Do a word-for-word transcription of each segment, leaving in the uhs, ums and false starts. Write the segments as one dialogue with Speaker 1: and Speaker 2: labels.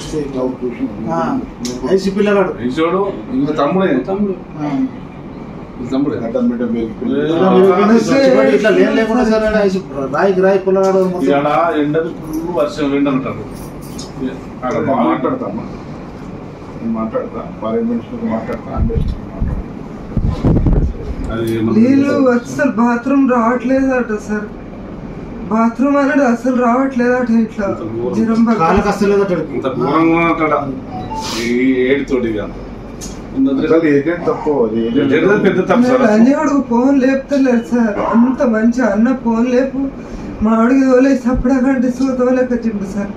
Speaker 1: IC పిల్లగాడు
Speaker 2: ఇంకా తమ్ముడే తమ్ముడు తమ్ముడే
Speaker 1: ఇట్లా లేని లేకుండా సార్ రాయికి రాయి పిల్లగాడు
Speaker 2: ఎండది ఫుల్ వర్షం ఎండ అంటారు అక్కడ మాట్లాడతామా నేను మాట్లాడతా పార్లమెంట్ మాట్లాడతా అంబేద్కర్
Speaker 3: నీళ్ళు అసలు బాత్రూమ్ రావట్లేదట సార్ బాత్రూమ్ అనేది అసలు రావట్లేదట ఇట్లా జ్వరం
Speaker 2: ఏడుతోటి
Speaker 3: అన్నివాడికి ఫోన్ లేపుతలేదు సార్ అంత మంచి అన్న ఫోన్ లేపు మా ఆడికి తోలే సప్పుడకంటే సో తోలేకొచ్చిండు సార్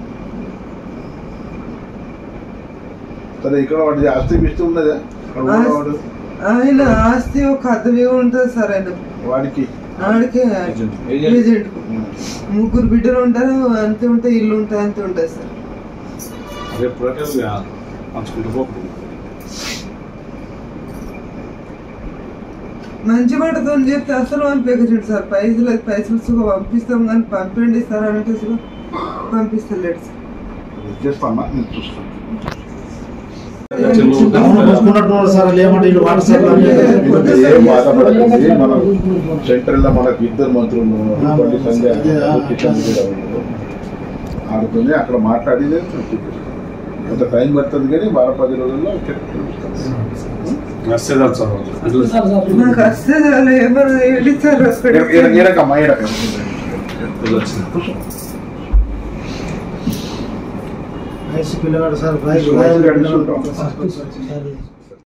Speaker 4: ఇక్కడ వాడి ఆస్తి ఇష్టం ఉన్నదా
Speaker 3: ఆయన ఆస్తి ఒక అద్దవి ఉంటుంది సార్ ఆయన
Speaker 4: వాడికి
Speaker 3: ఆడికి ఏజెంట్ ముగ్గురు బిడ్డలు ఉంటారు అంతే ఉంటాయి ఇల్లు ఉంటాయి అంతే ఉంటాయి సార్ మంచి మాటతో చెప్తే అసలు పంపించండి సార్ పైసలు పైసలు సుఖం పంపిస్తాం కానీ పంపండి సార్ అంటే పంపిస్తలేడు సార్
Speaker 4: చేస్తామా నేను చూస్తాను సెంట్రల్ లో మనకు ఇద్దరు మంత్రులు ఆడుతుంది అక్కడ మాట్లాడి కొంత టైం పడుతుంది కానీ వారం పది రోజుల్లో
Speaker 1: ఐసీ పిల్లగాడు సార్